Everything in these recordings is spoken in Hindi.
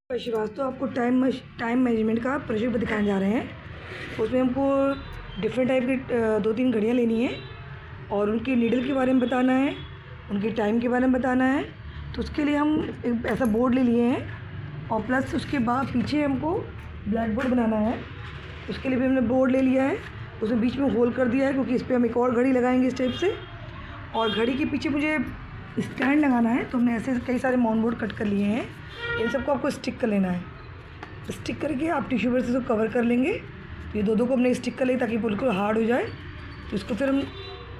श्रीवास्तव आपको टाइम मैनेजमेंट का प्रोजेक्ट दिखाने जा रहे हैं। उसमें हमको डिफरेंट टाइप की 2-3 घड़ियाँ लेनी है और उनकी नीडल के बारे में बताना है, उनके टाइम के बारे में बताना है। तो उसके लिए हम एक ऐसा बोर्ड ले लिए हैं और प्लस उसके बाद पीछे हमको ब्लैक बोर्ड बनाना है। उसके लिए भी हमने बोर्ड ले लिया है, उसमें बीच में होल कर दिया है क्योंकि इस पर हम एक और घड़ी लगाएंगे इस टाइप से। और घड़ी के पीछे मुझे स्टैंड लगाना है, तो हमने ऐसे कई सारे माउंट बोर्ड कट कर लिए हैं। इन सबको आपको स्टिक कर लेना है। स्टिक करके आप टिश्यू पेपर से इसको कवर कर लेंगे। ये दो को हमने स्टिक कर लिया ताकि बिल्कुल हार्ड हो जाए। तो इसको फिर हम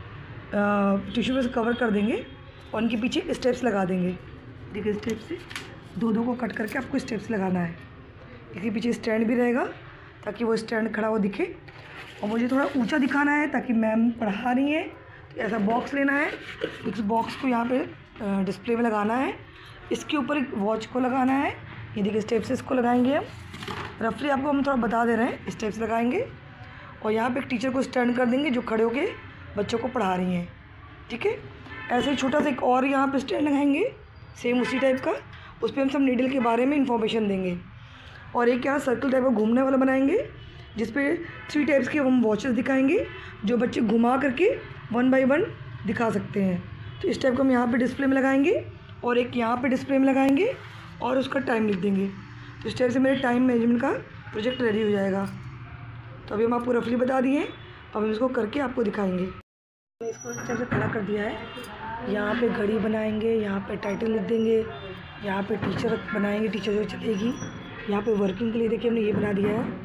टिश्यू पेपर से कवर कर देंगे और इनके पीछे स्टेप्स लगा देंगे। देखिए स्टेप से दो को कट करके आपको स्टेप्स लगाना है। इसके पीछे स्टैंड भी रहेगा ताकि वो स्टैंड खड़ा हुआ दिखे। और मुझे थोड़ा ऊंचा दिखाना है ताकि मैम पढ़ा रही हैं। तो ऐसा बॉक्स लेना है, इस बॉक्स को यहाँ पे डिस्प्ले में लगाना है। इसके ऊपर एक वॉच को लगाना है। ये देखिए स्टेप से इसको लगाएंगे हम। रफली आपको हम थोड़ा बता दे रहे हैं, स्टेप्स लगाएंगे और यहाँ पे एक टीचर को स्टैंड कर देंगे जो खड़े होके बच्चों को पढ़ा रही हैं। ठीक है, ऐसे ही छोटा सा एक और यहाँ पे स्टैंड लगाएंगे सेम उसी टाइप का। उस पर हम सब नीडल के बारे में इंफॉर्मेशन देंगे। और एक यहाँ सर्कल टाइप का घूमने वाला बनाएंगे जिस पे 3 टाइप्स के हम वॉचेस दिखाएंगे जो बच्चे घुमा करके 1 बाय 1 दिखा सकते हैं। तो इस टाइप को हम यहाँ पे डिस्प्ले में लगाएंगे और एक यहाँ पे डिस्प्ले में लगाएंगे और उसका टाइम लिख देंगे। तो इस टाइप से मेरे टाइम मैनेजमेंट का प्रोजेक्ट रेडी हो जाएगा। तो अभी हम आपको रफली बता दिए, अब हम इसको करके आपको दिखाएंगे। मैंने इसको इस टाइप से खड़ा कर दिया है। यहाँ पे घड़ी बनाएंगे, यहाँ पे टाइटल लिख देंगे, यहाँ पे टीचर बनाएंगे, टीचर जो चलेगी। यहाँ पे वर्किंग के लिए देखिए हमने ये बना दिया है।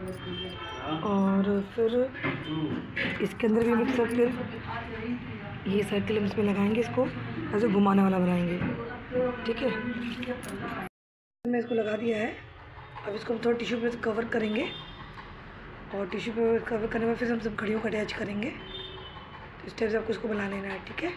और फिर इसके अंदर भी हम एक सर्किल, ये सर्किल हम इसमें लगाएंगे, इसको ऐसे घुमाने वाला बनाएंगे। ठीक है, मैंने इसको लगा दिया है। अब इसको हम थोड़ा टिश्यू पेपर से कवर करेंगे और टिश्यू पेपर कवर करने में फिर हम सब घड़ियों को अटैच करेंगे। तो इस टाइप से आपको इसको बना लेना है। ठीक है,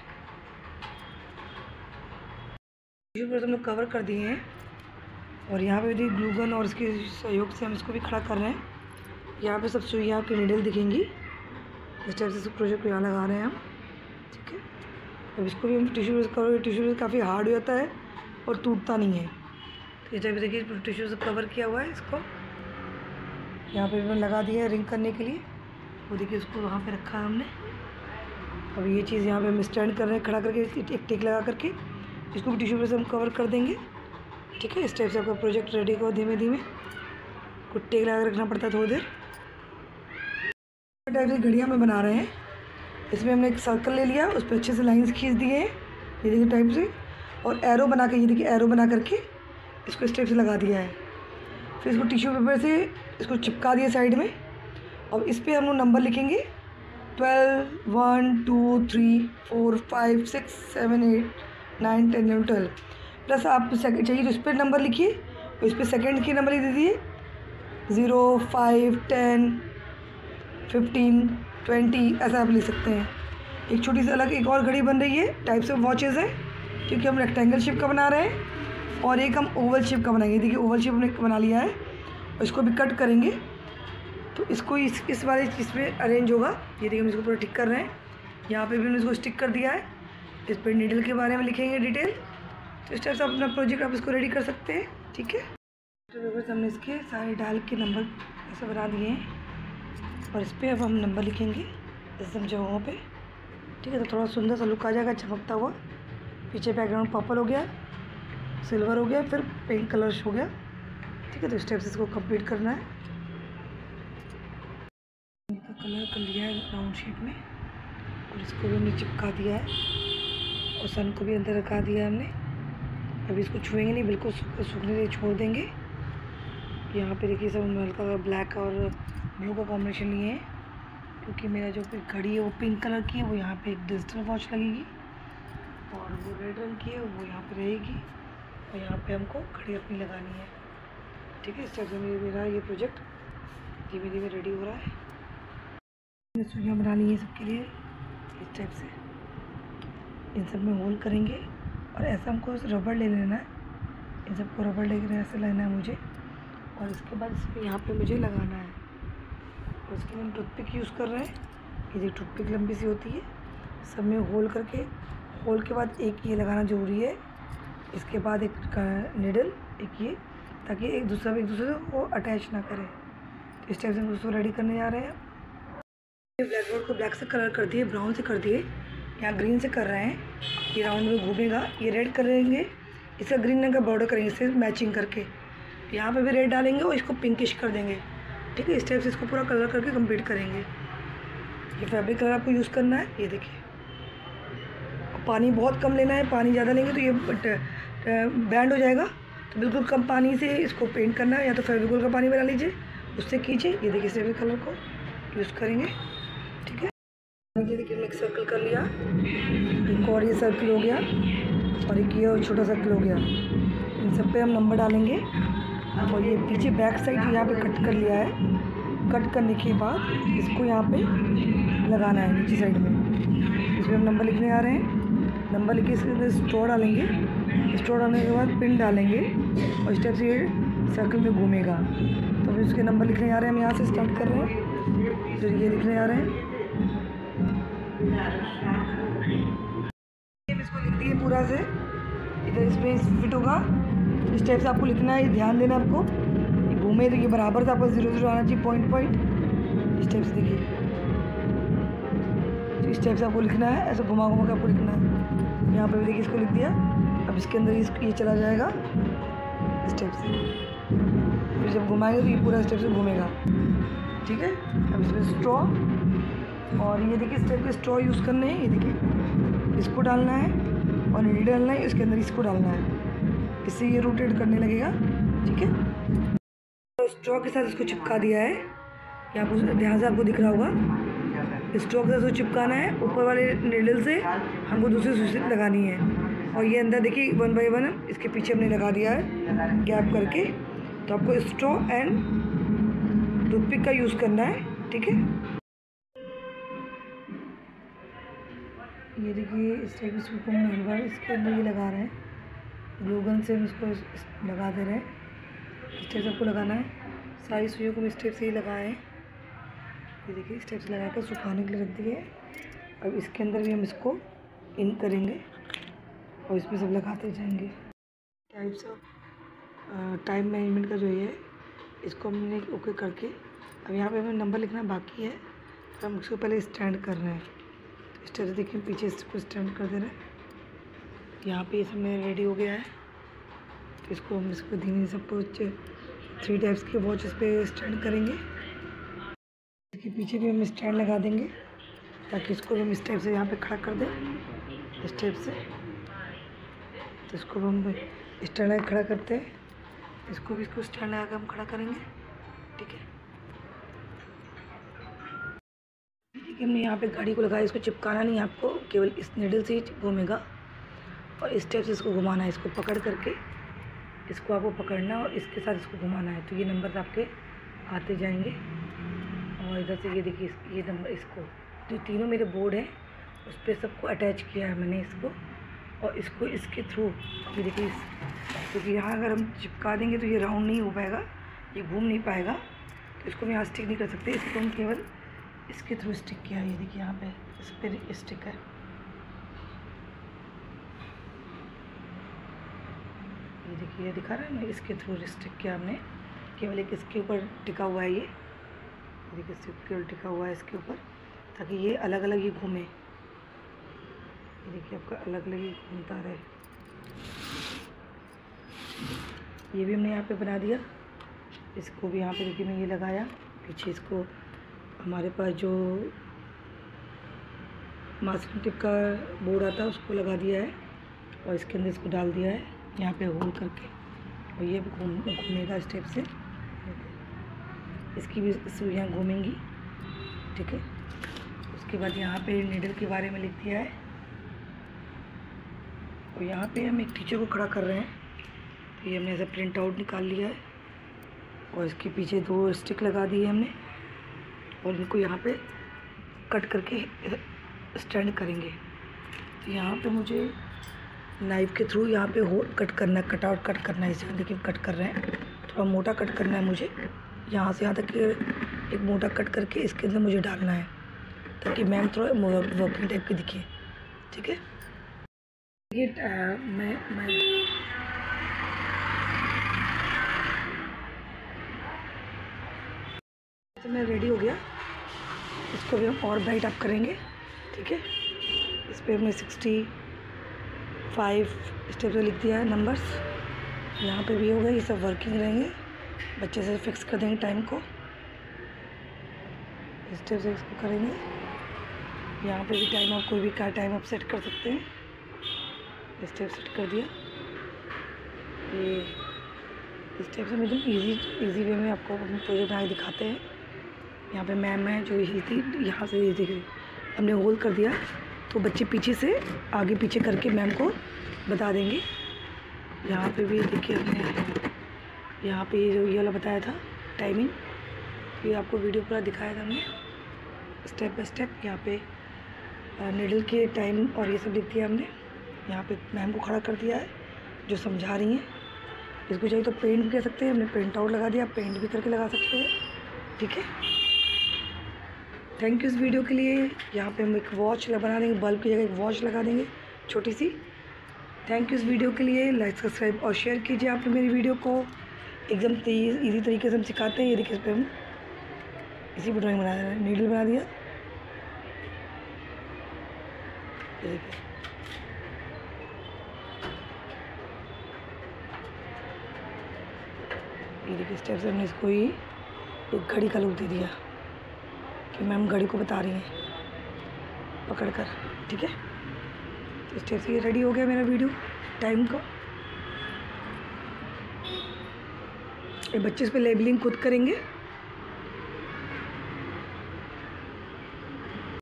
टिश्यू पेपर हम लोग कवर कर दिए हैं और यहाँ पे भी ग्लू गन और इसके सहयोग से हम इसको भी खड़ा कर रहे हैं। यहाँ पे सब सुइयाँ आपकी नीडल दिखेंगी। इस टाइप से प्रोजेक्ट को यहाँ लगा रहे हैं हम। ठीक है, अब इसको भी हम tissue paper cover, tissue paper काफ़ी हार्ड हो जाता है और टूटता नहीं है। तो इस टाइप से देखिए टिश्यू से कवर किया हुआ है। इसको यहाँ पे भी मैंने लगा दिया है रिंग करने के लिए। वो देखिए उसको वहाँ पे रखा है हमने। अब ये चीज़ यहाँ पे हम स्टैंड कर रहे हैं खड़ा करके, एक टेक लगा करके इसको भी टिश्यू पेपर से हम कवर कर देंगे। ठीक है, इस टाइप से आपका प्रोजेक्ट रेडी हो। धीमे धीमे कुछ टेक लगा रखना पड़ता है थोड़ी देर। टाइप से घड़ियाँ में बना रहे हैं। इसमें हमने एक सर्कल ले लिया, उस पर अच्छे से लाइंस खींच दिए हैं ये देखिए टाइप से, और एरो बना के, ये देखिए एरो बना करके इसको इस टाइप से लगा दिया है। फिर इसको टिश्यू पेपर से इसको चिपका दिया साइड में। अब इस पर हम लोग नंबर लिखेंगे 12, 1, 2, 3, 4, 5, 6, 7, 8, 9, 10, 11, 12। प्लस आप सेकंड चाहिए तो इस पर नंबर लिखिए और इस पर सेकेंड की नंबर लिख दीजिए 0, 5, 10, 15, 20, ऐसा आप लिख सकते हैं। एक छोटी सी अलग एक और घड़ी बन रही है, टाइप्स ऑफ वॉचेस है क्योंकि हम रेक्टेंगल शेप का बना रहे हैं और एक हम ओवल शेप का बनाएंगे। देखिए ओवल शेप हमने बना लिया है और इसको भी कट करेंगे तो इसको इस वाले चीज़ पे अरेंज होगा। ये देखिए हम इसको पूरा टिक कर रहे हैं। यहाँ पे भी हमने इसको स्टिक कर दिया है। इस पर नीडल के बारे में लिखेंगे डिटेल। तो इस टाइप से अपना प्रोजेक्ट आप इसको रेडी कर सकते हैं। ठीक है, पेपर हमने इसके सारे डाल के नंबर ऐसे बना दिए हैं और इस पर अब हम नंबर लिखेंगे इस सब जगहों पे। ठीक है, तो थोड़ा सुंदर सा लुक आ जाएगा चमकता हुआ। पीछे बैकग्राउंड पर्पल हो गया, सिल्वर हो गया, फिर पिंक कलर हो गया। ठीक है, तो इस टाइप से इसको कंप्लीट करना है। इनका कलर कर लिया है राउंड शेप में और इसको भी हमने चिपका दिया है और सन को भी अंदर रखा दिया है हमने। अभी इसको छुएंगे नहीं, बिल्कुल सूखने के लिए छोड़ देंगे। यहाँ पे देखिए सब हल्का ब्लैक और ब्लू का कॉम्बिनेशन लिए हैं क्योंकि मेरा जो घड़ी है वो पिंक कलर की है। वो यहाँ पे एक डिजिटल वॉच लगेगी और वो रेड रंग की है, वो यहाँ पे रहेगी और यहाँ पे हमको घड़ी अपनी लगानी है। ठीक है, इस टाइप से मेरा ये प्रोजेक्ट धीमे धीमे रेडी हो रहा है। सुइयाँ बनानी है सबके लिए इस टाइप से, इन सब में होल करेंगे और ऐसा हमको रबड़ ले लेना है। इन सबको रबड़ लेकर ऐसे लेना है मुझे और इसके बाद इसमें यहाँ पे मुझे लगाना है। और इसके लिए हम टूथपिक यूज़ कर रहे हैं। ये जो टूथपिक लंबी सी होती है, सब में होल करके, होल के बाद एक ये लगाना ज़रूरी है। इसके बाद एक नीडल, एक ये, ताकि एक दूसरे को अटैच ना करे। तो इस टाइप से हम उसको रेडी करने जा रहे हैं। ब्लैक बोर्ड को ब्लैक से कलर कर दिए, ब्राउन से कर दिए, यहाँ ग्रीन से कर रहे हैं। ये राउंड में घूमेगा, ये रेड करेंगे, इसका ग्रीन रंग का बॉर्डर करेंगे इससे मैचिंग करके। यहाँ पे भी रेड डालेंगे और इसको पिंकिश कर देंगे। ठीक है, इस टाइप से इसको पूरा कलर करके कंप्लीट करेंगे। ये फैब्रिक कलर आपको यूज़ करना है, ये देखिए। पानी बहुत कम लेना है, पानी ज़्यादा लेंगे तो ये बैंड हो जाएगा। तो बिल्कुल कम पानी से इसको पेंट करना है, या तो फेविकोल का पानी बना लीजिए, उससे कीजिए। ये देखिए फैब्रिक कलर को यूज़ करेंगे। ठीक है, ये देखिए मैं एक सर्कल कर लिया, एक और ये सर्कल हो गया, और एक ये और छोटा सर्कल हो गया। इन सब पे हम नंबर डालेंगे। और ये पीछे बैक साइड यहाँ पे कट कर लिया है। कट करने के बाद इसको यहाँ पे लगाना है नीचे साइड में। इसमें हम नंबर लिखने आ रहे हैं। नंबर लिख के इसके अंदर स्ट्रॉ डालेंगे। स्ट्रॉ डालने के बाद पिन डालेंगे और इस टाइप से ये सर्कल में घूमेगा। तो अभी उसके नंबर लिखने आ रहे हैं। हम यहाँ से स्टार्ट कर रहे हैं, फिर ये लिखने आ रहे हैं। इसको लिख दिए पूरा से, इधर स्पेस फिट होगा। इस टाइप से आपको लिखना है, ध्यान देना आपको। ये घूमे तो ये बराबर से आपको 0 0 आना चाहिए, पॉइंट। इस टाइप से देखिए, इस टाइप से आपको लिखना है, ऐसे घुमा के आपको लिखना है। यहाँ पे भी देखिए इसको लिख दिया। अब इसके अंदर ये चला जाएगा इस टाइप से। फिर जब घुमाएंगे तो ये पूरा इस टाइप से घूमेगा। ठीक है, अब इसमें स्ट्रॉ, और ये देखिए इस टाइप के स्ट्रॉ यूज़ करने हैं। ये देखिए इसको डालना है और नीडल डालना है, इसके अंदर इसको डालना है, इससे ये रोटेट करने लगेगा। ठीक है, तो स्ट्रॉ के साथ इसको चिपका दिया है। यहाँ पर ध्यान से आपको दिख रहा होगा, स्ट्रॉ के साथ उसको चिपकाना है। ऊपर वाले नीडल से हमको दूसरी स्विच लगानी है। और ये अंदर देखिए 1 बाय 1 इसके पीछे हमने लगा दिया है गैप करके। तो आपको स्ट्रॉ एंड टूथपिक का यूज़ करना है। ठीक है, ये देखिए इस टाइप इसको हम इसके अंदर ये लगा रहे हैं, ग्लू गन से हम इसको लगा दे रहे हैं। इस टाइप से आपको लगाना है। सारी सुइयों को हम इस टाइप से ही लगाए हैं। ये देखिए इस टाइप से लगा कर सुखाने के लिए रख दिए। अब इसके अंदर भी हम इसको इन करेंगे और इसमें सब लगाते जाएंगे। टाइप्स ऑफ टाइम मैनेजमेंट का जो ये है, इसको हमने ओके करके अब यहाँ पे हमें नंबर लिखना बाकी है। तो हम उसको पहले स्टैंड कर रहे हैं। इस तरह से देखिए पीछे इसको स्टैंड कर दे रहे हैं। यहाँ पे ये सब मेरा रेडी हो गया है। तो इसको हम इसको धीमे से सबको 3 टाइप्स के वॉच इस पर स्टैंड करेंगे। इसके पीछे भी हम स्टैंड लगा देंगे ताकि इसको हम इस टाइप से यहाँ पे खड़ा कर दें, इस टाइप से। तो इसको हम स्टैंड लगा खड़ा करते हैं। इसको भी इसको स्टैंड लगा कर हम खड़ा करेंगे। ठीक है, हमने यहाँ पे गाड़ी को लगाया। इसको चिपकाना नहीं है आपको, केवल इस नीडल से ही घूमेगा और इस टाइप से इसको घुमाना है। इसको पकड़ करके इसको आपको पकड़ना और इसके साथ इसको घुमाना है। तो ये नंबर आपके आते जाएंगे। और इधर से ये देखिए ये नंबर, इसको जो तीनों मेरे बोर्ड हैं उस पर सबको अटैच किया है मैंने इसको। और इसको इसके थ्रू ये देखिए, क्योंकि यहाँ अगर हम चिपका देंगे तो ये राउंड नहीं हो पाएगा, ये घूम नहीं पाएगा। तो इसको हम यहाँ स्टिक नहीं कर सकते, इसको हम केवल इसके थ्रू स्टिक किया। ये देखिए यहाँ पे इस पर स्टिक है। ये देखिए ये दिखा रहा है ना, इसके थ्रू स्टिक किया हमने। केवल एक इसके ऊपर टिका हुआ है। ये देखिए केवल टिका हुआ है इसके ऊपर, ताकि ये अलग अलग ही घूमे। ये देखिए आपका अलग अलग ही घूमता रहे। ये भी हमने यहाँ पे बना दिया। इसको भी यहाँ पे देखिए मैं ये लगाया पीछे। इसको हमारे पास जो मास्किंग टेप का बोर्ड आता है उसको लगा दिया है और इसके अंदर इसको डाल दिया है यहाँ पे होल करके। और ये भी घूमेगा इस टाइप से। इसकी भी सुइयाँ घूमेंगी। ठीक है, उसके बाद यहाँ पे नीडल के बारे में लिख दिया है। और यहाँ पे हम एक टीचर को खड़ा कर रहे हैं। तो ये हमने ऐसा प्रिंट आउट निकाल लिया है और इसके पीछे 2 स्टिक लगा दी है हमने। और इनको यहाँ पे कट करके स्टैंड करेंगे। तो यहाँ पे मुझे नाइफ़ के थ्रू यहाँ पे होल कट करना है, कटआउट कट करना है। इसे देखिए कट कर रहे हैं, थोड़ा मोटा कट करना है मुझे। यहाँ से यहाँ तक एक मोटा कट करके इसके अंदर मुझे डालना है ताकि मैम थोड़ा वर्किंग टाइप की दिखे। ठीक है, ये मैं से मेरा रेडी हो गया। इसको भी हम और ब्राइट अप करेंगे, ठीक है। इस पर हमने 65 स्टेप से लिख दिया है नंबर्स। यहाँ पे भी हो गए, ये सब वर्किंग रहेंगे। बच्चे से फिक्स कर देंगे टाइम को, स्टेप से इसको करेंगे। यहाँ पे भी टाइम आप कोई भी का टाइम आप सेट कर सकते हैं। स्टेप सेट कर दिया। ये स्टेप से एकदम इजी वे में आपको प्रोजेक्ट बना के दिखाते हैं। यहाँ पे मैम है जो हिलती, यहाँ से ये देखिए हमने होल कर दिया तो बच्चे पीछे से आगे पीछे करके मैम को बता देंगे। यहाँ पे भी देखिए हमने यहाँ पे ये वाला बताया था टाइमिंग, ये आपको वीडियो पूरा दिखाया था हमने स्टेप बाय स्टेप। यहाँ पे निडल के टाइम और ये सब लिख दिया हमने। यहाँ पे मैम को खड़ा कर दिया है जो समझा रही हैं। इसको चाहिए तो पेंट भी कर सकते हैं, हमने प्रिंट आउट लगा दिया, पेंट भी करके लगा सकते हैं, ठीक है। थैंक यू इस वीडियो के लिए। यहाँ पे हम एक वॉच बना देंगे, बल्ब की जगह एक वॉच लगा देंगे छोटी सी। थैंक यू इस वीडियो के लिए। लाइक सब्सक्राइब और शेयर कीजिए आप मेरी वीडियो को। एकदम इजी तरीके से हम सिखाते हैं। ये देखिए इस पर हम इसी पर ड्राइंग बना रहे हैं, नीडल बना दिया, ये देखिए। ये देखिए स्टेप से हमने इसको ही एक घड़ी का लुक दे दिया कि मैम घड़ी को बता रही हैं पकड़ कर, ठीक है। इस स्टेप से ये रेडी हो गया मेरा वीडियो टाइम का। ये बच्चे इस पर लेबलिंग खुद करेंगे।